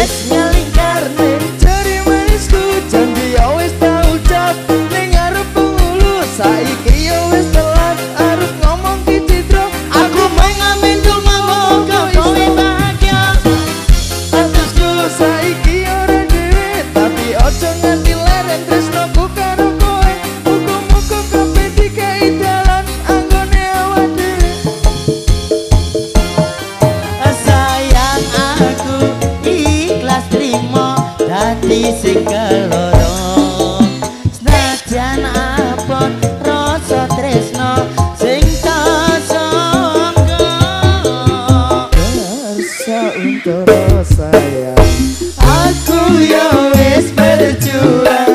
wis ngelingkar ning jari manisku janji ya wis tau ucap ning arep pengulu saiki ya wis telat arep ngomong ki Citra aku mau ngamen donga moga kowe bahagia atusku saiki ora dhewe tapi ojo nganti leren tresnoku karo kowe muga-muga kabeh dikai dalan anggone awak dhewe sayang aku ikhlas trimo dadi sing keloro senajan abot rasa tresno sing tak sangka kersa untuk sayang aku ya wis berjuang